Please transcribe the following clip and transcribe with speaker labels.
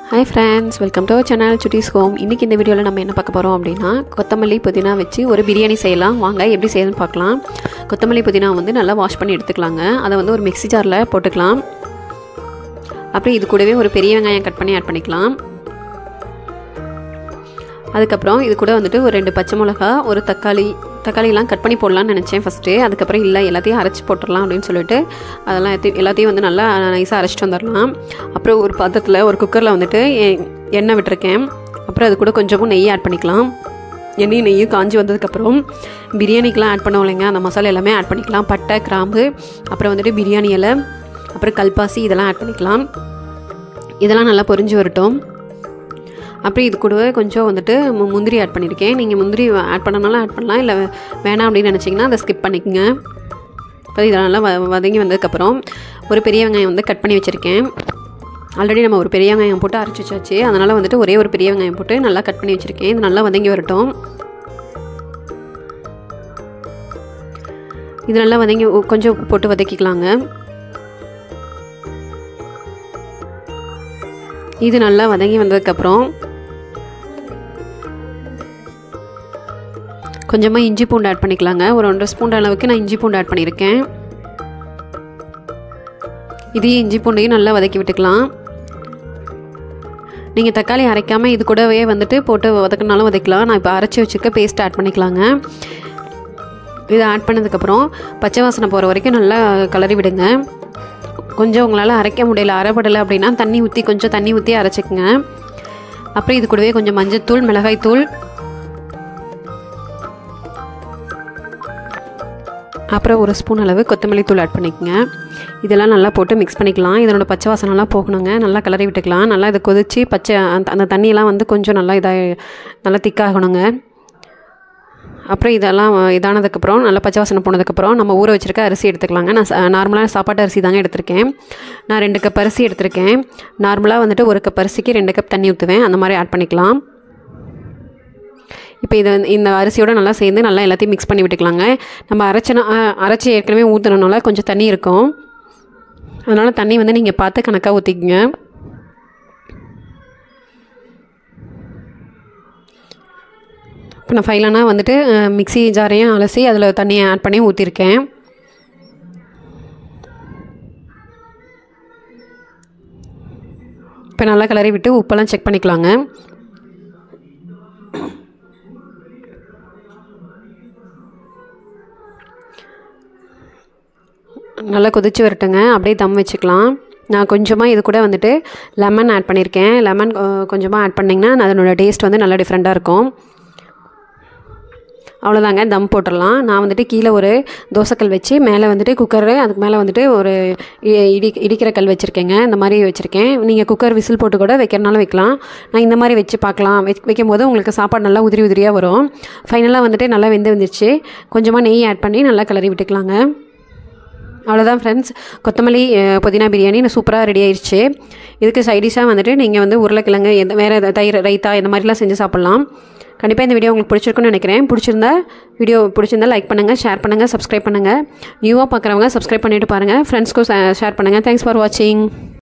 Speaker 1: Hi friends, welcome to our channel Chutti's Home. இன்னைக்கு இந்த வீடியோல நம்ம என்ன பார்க்க போறோம் அப்படினா கொத்தமல்லி புதினா வச்சு ஒரு பிரியாணி செய்யலாம். வாங்க எப்படி செய்யணும்னு பார்க்கலாம். கொத்தமல்லி புதினா வந்து நல்லா வாஷ் பண்ணி எடுத்துக்கலாங்க. அதை வந்து ஒரு மிக்ஸி ஜார்ல போட்டுக்கலாம். அப்புறம் இது கூடவே ஒரு பெரிய வெங்காயம் கட் பண்ணி ஆட் பண்ணிக்கலாம். அதுக்கு அப்புறம் இது கூட வந்துட்டு ஒரு 2 பச்சை மிளகாய், ஒரு தக்காளிலாம் கட் பண்ணி போடலாம்னு நினைச்சேன் ஃபர்ஸ்ட். அதுக்கு அப்புறம் இல்ல எல்லாத்தையும் அரைச்சு போட்டுறலாம் அப்படினு சொல்லிட்டு அதெல்லாம் எல்லாத்தையும் வந்து நல்லா நைஸா அரைச்சிட்டு வந்துறலாம். அப்புறம் ஒரு பாத்திரத்துல ஒரு குக்கர்ல வந்துட்டு எண்ணெய் விட்டுருக்கேன். அப்புறம் அது கூட கொஞ்சம் நெய் ஆட் பண்ணிக்கலாம். நெய் காஞ்சி வந்ததுக்கு அப்புறம் பிரியாணிக்குலாம் ஆட் பண்ணுவோம்லங்க, அந்த மசாலா எல்லாமே ஆட் பண்ணிக்கலாம். பட்டை, கிராம்பு, அப்புறம் வந்துட்டு பிரியாணி இலை, அப்புறம் கல்பாசி இதெல்லாம் ஆட் பண்ணிக்கலாம். இதெல்லாம் நல்லா பொரிஞ்சு வரட்டும். அப்புறம் இது கூடவே கொஞ்சம் வந்துட்டு முந்திரி ஆட் பண்ணியிருக்கேன். நீங்கள் முந்திரி ஆட் பண்ணனாலும் ஆட் பண்ணலாம், இல்லை வேணாம் அப்படின்னு நினச்சிங்கன்னா அதை ஸ்கிப் பண்ணிக்கோங்க. இப்போ இதெல்லாம் நல்லா வதங்கி வந்ததுக்கப்புறம் ஒரு பெரிய வெங்காயம் வந்து கட் பண்ணி வச்சுருக்கேன். ஆல்ரெடி நம்ம ஒரு பெரிய வெங்காயம் போட்டு அரைச்சி வச்சாச்சு, அதனால் வந்துட்டு ஒரே ஒரு பெரிய வெங்காயம் போட்டு நல்லா கட் பண்ணி வச்சுருக்கேன். இது நல்லா வதங்கி வரட்டும். இது நல்லா வதங்கி கொஞ்சம் உப்பு போட்டு வதக்கிக்கலாங்க. இது நல்லா வதங்கி வந்ததுக்கப்புறம் கொஞ்சமாக இஞ்சி பூண்டு ஆட் பண்ணிக்கலாங்க. ஒரு 1.5 ஸ்பூன் அளவுக்கு நான் இஞ்சி பூண்டு ஆட் பண்ணியிருக்கேன். இதையும் இஞ்சி பூண்டையும் நல்லா வதக்கி விட்டுக்கலாம். நீங்கள் தக்காளி அரைக்காமல் இது கூடவே வந்துட்டு போட்டு வதக்கினாலும் வதக்கலாம். நான் இப்போ அரைச்சி வச்சுக்க பேஸ்ட் ஆட் பண்ணிக்கலாங்க. இதை ஆட் பண்ணதுக்கப்புறம் பச்சை வாசனை போகிற வரைக்கும் நல்லா கலரி விடுங்க. கொஞ்சம் உங்களால் அரைக்க முடியல, அரைப்படலை அப்படின்னா கொஞ்சம் தண்ணி ஊற்றி அரைச்சிக்கங்க. அப்புறம் இது கூடவே கொஞ்சம் மஞ்சத்தூள், மிளகாய்த்தூள், அப்புறம் 1 ஸ்பூன் அளவு கொத்தமல்லி தூள் ஆட் பண்ணிக்கங்க. இதெல்லாம் நல்லா போட்டு மிக்ஸ் பண்ணிக்கலாம். இதனோட பச்சை வாசனைலாம் போகணுங்க. நல்லா கலரி விட்டுக்கலாம். நல்லா இதை கொதித்து அந்த தண்ணியெல்லாம் வந்து கொஞ்சம் நல்லா திக்காகணுங்க. அப்புறம் இதெல்லாம் இதானதுக்கப்புறம் நல்லா பச்சை வாசனை போனதுக்கப்புறம் நம்ம ஊற வச்சுருக்க அரிசி எடுத்துக்கலாங்க. நான் நார்மலாக சாப்பாட்டு அரிசி தாங்க எடுத்திருக்கேன். நான் 2 கப் அரிசி எடுத்திருக்கேன். நார்மலாக வந்துட்டு 1 கப் அரிசிக்கு 2 கப் தண்ணி ஊற்றுவேன். அந்த மாதிரி ஆட் பண்ணிக்கலாம். இப்போ இந்த அரிசியோடு நல்லா சேர்ந்து நல்லா எல்லாத்தையும் மிக்ஸ் பண்ணி விட்டுக்கலாங்க. நம்ம அரைச்சி ஏற்கனவே ஊற்றுனனால கொஞ்சம் தண்ணி இருக்கும். அதனால் தண்ணி வந்து நீங்கள் பார்த்து கணக்காக ஊற்றிக்கங்க. இப்போ நான் ஃபைனலாக வந்துட்டு மிக்ஸி ஜாரையும் அலசி அதில் தண்ணியை ஆட் பண்ணி ஊற்றிருக்கேன். இப்போ நல்லா கிளறி விட்டு உப்பெல்லாம் செக் பண்ணிக்கலாங்க. நல்லா கொதிச்சு வரட்டுங்க. அப்படியே தம் வச்சுக்கலாம். நான் கொஞ்சமாக இது கூட வந்துட்டு லெமன் ஆட் பண்ணியிருக்கேன். லெமன் கொஞ்சமாக ஆட் பண்ணிங்கன்னா அதனோட டேஸ்ட் வந்து நல்லா டிஃப்ரெண்ட்டாக இருக்கும். அவ்வளோதாங்க, தம் போட்டுடலாம். நான் வந்துட்டு கீழே ஒரு தோசைக்கல் வச்சு மேலே வந்துட்டு குக்கரு, அதுக்கு மேலே வந்துட்டு ஒரு இடிக்கிற கல் வச்சுருக்கேங்க. இந்த மாதிரி வச்சுருக்கேன். நீங்கள் குக்கர் விசில் போட்டு கூட வைக்கிறனாலும் வைக்கலாம். நான் இந்த மாதிரி வச்சு பார்க்கலாம். வைக்கும்போது உங்களுக்கு சாப்பாடு நல்லா உதிரியாக வரும். ஃபைனலாக வந்துட்டு நல்லா வந்துருச்சு. கொஞ்சமாக நெய் ஆட் பண்ணி நல்லா கிளறி விட்டுக்கலாங்க. அவ்வளோதான் ஃப்ரெண்ட்ஸ், கொத்தமல்லி புதினா பிரியாணி சூப்பராக ரெடி ஆயிடுச்சு. இதுக்கு சைடிஷாக வந்துட்டு நீங்கள் வந்து உருளைக்கிழங்கு வேறு தயிர் ரைத்தா இந்த மாதிரிலாம் செஞ்சு சாப்பிட்லாம். கண்டிப்பாக இந்த வீடியோ உங்களுக்கு பிடிச்சிருக்குன்னு நினைக்கிறேன். பிடிச்சிருந்தா லைக் பண்ணுங்கள், ஷேர் பண்ணுங்கள், சப்ஸ்கிரைப் பண்ணுங்கள். நியூவாக பார்க்குறவங்க சப்ஸ்கிரைப் பண்ணிவிட்டு பாருங்கள். ஃப்ரெண்ட்ஸ்க்கும் ஷேர் பண்ணுங்கள். தேங்க்ஸ் ஃபார் வாட்சிங்.